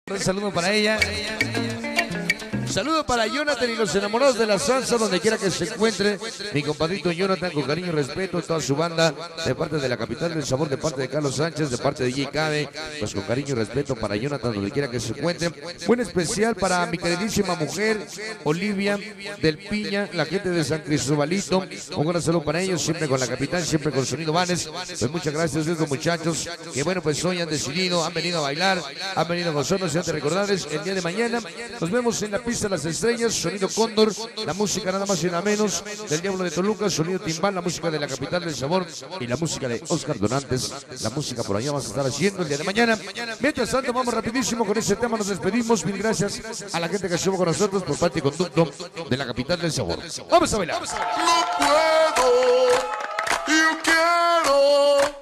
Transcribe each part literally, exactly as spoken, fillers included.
Un saludo para ella. Saludo para Jonathan y los enamorados de la salsa, donde quiera que se encuentre. Mi compadrito Jonathan, con cariño y respeto, toda su banda, de parte de la capital del sabor, de parte de Carlos Sánchez, de parte de J. Cabe, pues con cariño y respeto para Jonathan, donde quiera que se encuentre. Buen especial para mi queridísima mujer, Olivia del Piña, la gente de San Cristobalito. Un gran saludo para ellos, siempre con la capital, siempre con Sonido Vanes. Pues muchas gracias a estos muchachos que, bueno, pues hoy han decidido, han venido a bailar, han venido a gozarnos y antes de recordarles, el día de mañana nos vemos en la pista de las estrellas, Sonido Cóndor, la música nada más y nada menos del Diablo de Toluca, Sonido Timbal, la música de la capital del sabor y la música de Oscar Donantes, la música por allá vamos a estar haciendo el día de mañana. Mientras tanto, vamos rapidísimo con este tema, nos despedimos. Mil gracias a la gente que estuvo con nosotros por parte y conducto de la capital del sabor. Vamos a bailar. No puedo, yo quiero.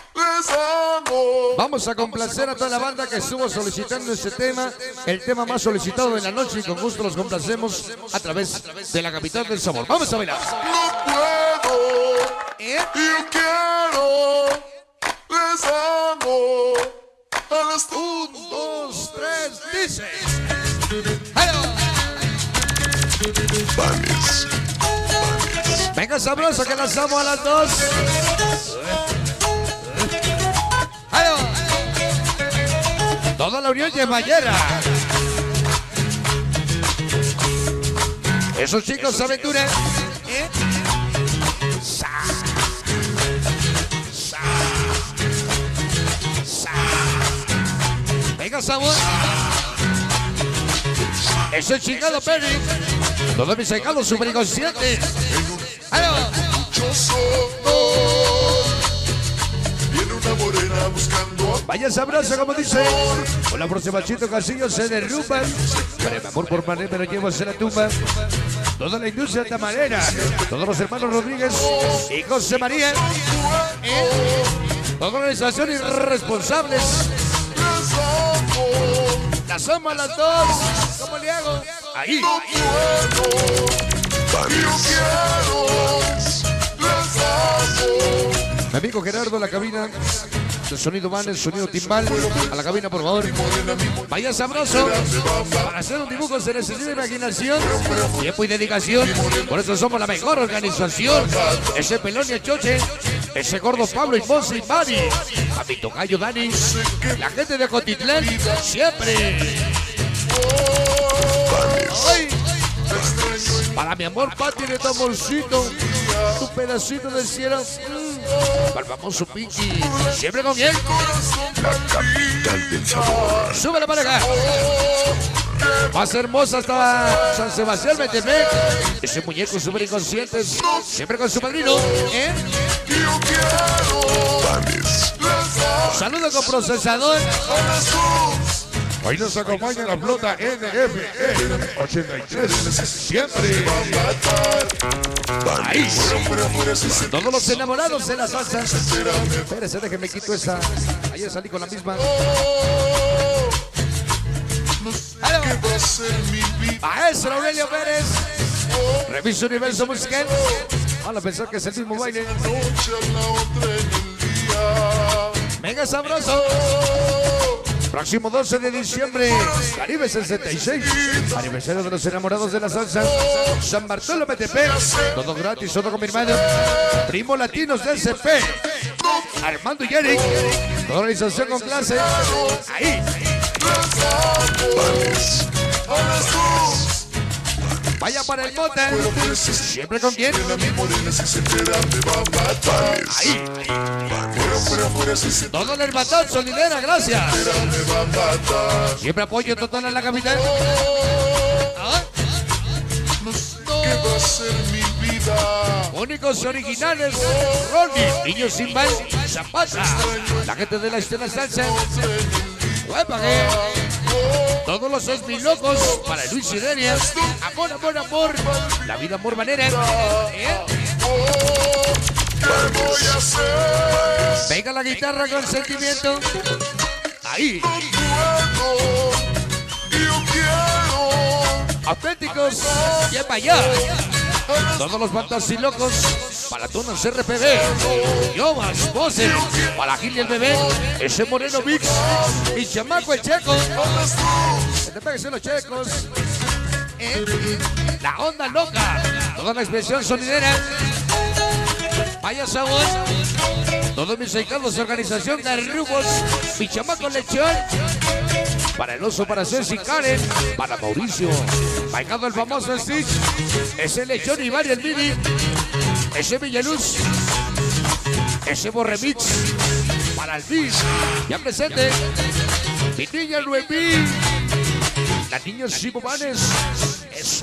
Vamos a complacer a toda la banda que estuvo solicitando este tema, el tema más solicitado de la noche, y con gusto los complacemos a través de la capital del sabor. Vamos a bailar. No puedo, ¿Eh? yo quiero, les amo. A las Un, dos, tres, dice. ¡Hello! Vanes. Venga sabroso que lanzamos a las dos. ¡Hello! Toda la unión Yemallera. Esos chicos se aventuran. ¿Eh? Sa, sa, sa. Venga, sabor. Eso es chingado, Perry. Todos mis cegados super inconscientes. ¡Hello! Yo soy. Viene una morena buscando. Vaya sabroso, como dice. Con la próxima Chito Casillo se derrumban. Pero el amor por Mané me lo llevo a la tumba. Toda la industria tamarera. Todos los hermanos Rodríguez y José María. ¿Eh? Organización irresponsables. Les amo. Las somos las dos. ¿Cómo le hago? Ahí. No puedo, yo quiero. Les amo. Mi amigo Gerardo, la cabina. El sonido van, el sonido timbal. A la cabina, por favor. Vaya sabroso. Para hacer un dibujo se necesita imaginación, tiempo y dedicación. Por eso somos la mejor organización. Ese pelón y el choche. Ese gordo Pablo y Monse y Mari. A mi tocayo Dani. La gente de Cotitlán. Siempre. Ay. Para mi amor Pati de tu amorcito. Tu pedacito del cielo. Para el famoso Pinky. Siempre con bien. La capital del sabor. Súbela para acá. Más hermosa hasta San Sebastián, Metepec. Ese muñeco súper inconsciente. Siempre con su padrino. ¿Eh? Yo quiero. Vanes. Les amo. Saludo con procesador. Hoy nos acompaña la flota N F E ochenta y tres. Siempre. Ahí. Todos los enamorados de la salsa. Espérese, déjeme quito esa. Ayer salí con la misma. ¡Aló! ¿Qué va a ser mi vida? Maestro Aurelio Pérez. Revisa Universo Musical. Van a pensar que es el mismo baile. Noche a la otra en el día. Mega sabroso. Próximo doce de diciembre, Caribe sesenta y seis, aniversario de los enamorados de la salsa, San Bartolo Metepec, todo gratis, todo con mi hermano, Primo Latinos de S P, Armando y Eric, organización con clase, ahí. Vanes. A las dos. Vaya para el bote, siempre con quién, La mi morena si se entera me va a matar. ahí. Fuera, fuera, fuera si se Todo el hermandad solidera, gracias. entera me va a matar. Siempre apoyo total en la capital. ¿Ah? No sé qué va a ser mi vida. Únicos originales, Ronnie, Niño Simbal, Zapata, la gente de la escena salsa. ¡Huepa que! Todos los seis locos para Luis Sideria. Amor, amor, amor. La vida amor manera. ¿Eh? ¿Qué voy a hacer? Venga la guitarra con sentimiento. Ahí. Puedo. Yo quiero. Auténticos. Y para allá. Todos los fantasilocos para Tunas R P B. Yo más voces para Gil y el bebé. Ese moreno mix. Mi chamaco el checo. te pegues en los checos. Eh, La onda loca. Toda la expresión sonidera. Vaya sabor. Todos mis dedicados de organización de Rubos. Mi chamaco lechón. Para el oso, para Ceci Karen. Para Mauricio. Bailando el famoso Stitch. Ese lechón y varios mini. Ese Villaluz. Ese Borremix. Para el Bis. Ya presente. Mi niña Luemí. La niña Simo Vanes. Eso.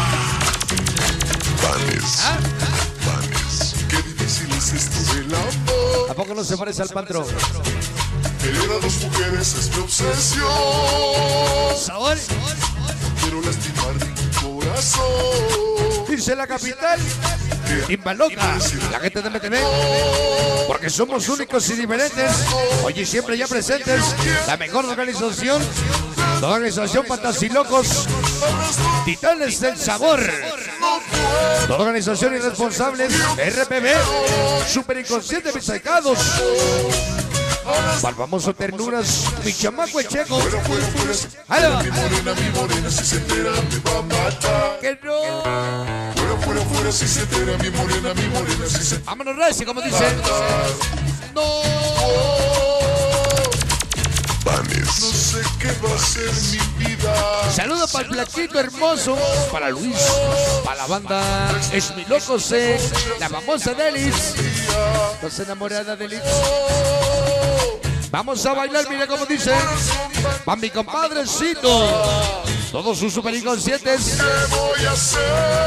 Vanes. ¿Ah? Vanes. Qué difícil es esto del amor. ¿A poco no se parece al patrón? Querer a dos mujeres es mi obsesión. ¿Sabor? Quiero lastimar mi corazón. Dice la capital. Imbaloca, la gente de M T V, porque somos únicos y diferentes. Hoy y siempre ya presentes. La mejor organización. La organización Fantasilocos. Titanes del Sabor. La organización Irresponsables. R P B. Super Inconsciente Pisacados. Para el famoso Ternuras, mi chamaco el checo. Fuera, fuera, fuera. ¡Halo! Mi morena, mi morena, si se entera me va a matar. ¡Que no! Fuera, fuera, fuera, si se entera mi morena, mi morena, si se Vámonos, Reci, como dice. ¡No! Vanes. No sé qué va a ser mi vida. Saludos para el platito hermoso, para Luis, para la banda Es Mi Loco C, la famosa Delis, los enamorada de Delis. Vamos a bailar, mira cómo dice. Va mi compadrecito. Todos sus super inconscientes. ¿Qué voy a hacer?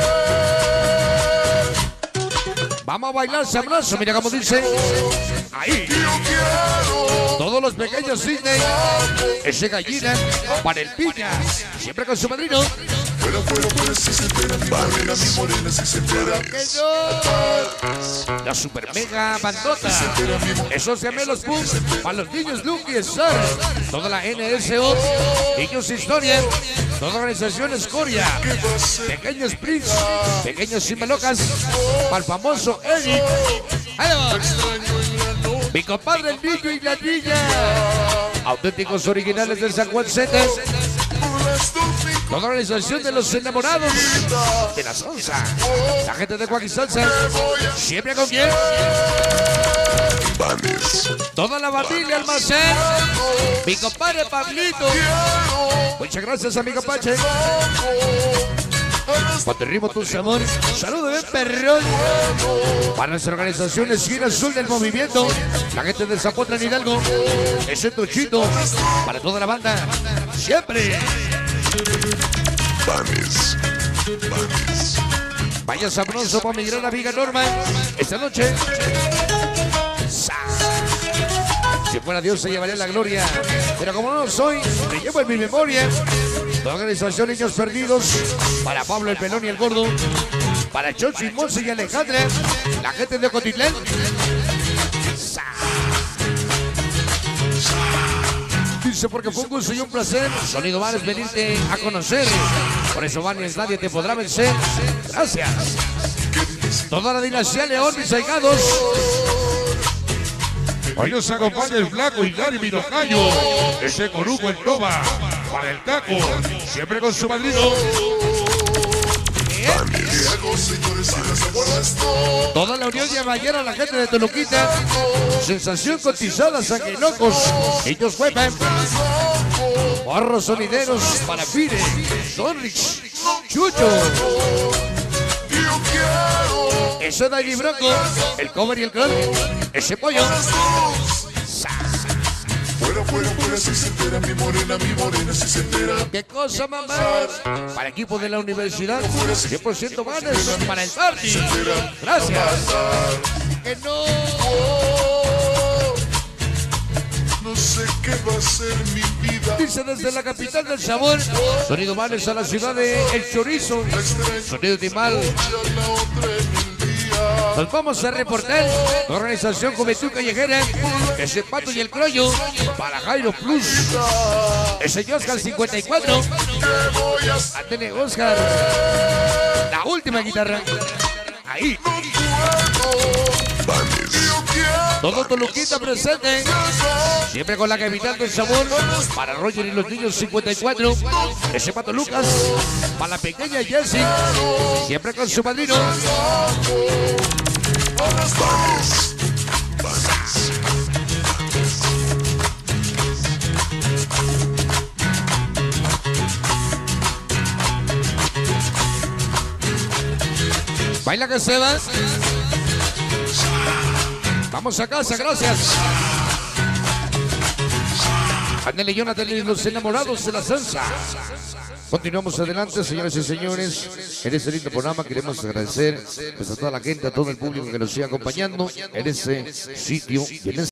Vamos a bailar sabroso, mira cómo dice. Ahí. Yo quiero. Todos los pequeños Sidney. Ese gallina para el piña. Siempre con su madrino. Fuera, fuera, fuera, si se entera mi morena, mi morena, si se entera. ¡Que no! La super mega bandota. Esos gemelos pum. Para los niños Lucky y Star. Toda la N S O. Niños Historia. Toda organización Escoria. Pequeños Prince. Pequeños Simalocas. Para el famoso Eric. ¡Ahí va! Mi compadre el niño y la niña. Auténticos originales del San Juan Center. Toda organización de los enamorados de la salsa. La gente de Joaquín Salsa. Siempre con quién. Vanes. Toda la familia Almacén. Mi compadre Pablito. Muchas gracias a mi compadre. Cuando rimo tu amor. Saludos de perrón. Para nuestra organización Esquina Azul del Movimiento. La gente de Zapotlán Hidalgo. Ese Tochito. Para toda la banda. Siempre. Vanes. Vanes. Vaya sabroso para mi gran amiga Norma. Esta noche. Si fuera Dios se llevaría la gloria. Pero como no lo soy, me llevo en mi memoria. La organización Niños Perdidos. Para Pablo el Pelón y el Gordo. Para Chochi, Monse y Alejandra. La gente de Cotitlán. Dice porque fue un gusto y un placer. Sonido Vanes venirte a conocer. Por eso Vanes nadie te podrá vencer. Gracias. Toda la dinastía León, mis ahijados. Hoy nos acompaña el flaco y Gary Minocayo. Ese coruco el Toba. Para el taco. Siempre con su madrino. ¿Qué hago, señores, si las abuelas no? Toda la unión de Amayera, la gente de Toluquita. Sensación cotizada, sanguinocos. Ellos juegan. Barros sonideros para Fire. Sonrix. Chucho. Yo quiero. Eso da el Bronco. El cover y el crack. Ese pollo. Fuera, fuera, fuera, si se entera mi morena, mi morena, si se entera. ¿Qué cosa, mamá? Para equipo de la universidad, cien por ciento Vanes para el party. Gracias. Que no. No sé qué va a ser mi vida. Dice desde la capital del sabor. Sonido Vanes a la ciudad de El Chorizo. Sonido Timal. Nos vamos a reportar. Organización Juventud Callejera. Ese Pato y el Croyo. Para Jairo Plus. Ese Oscar cincuenta y cuatro. Atene Oscar. La última guitarra. Ahí. Vanes. Yo quiero. Todo Toluquita presente. Siempre con la capital del sabor. Para Roger y los niños cincuenta y cuatro. Ese Pato Lucas. Para la pequeña Jessie. Siempre con su padrino. Baila que se va. Vamos a casa, gracias. Ándale, Jonathan y los enamorados de la salsa. Continuamos adelante, señores y señores. En este lindo programa queremos agradecer pues, a toda la gente, a todo el público que nos sigue acompañando en ese sitio y en ese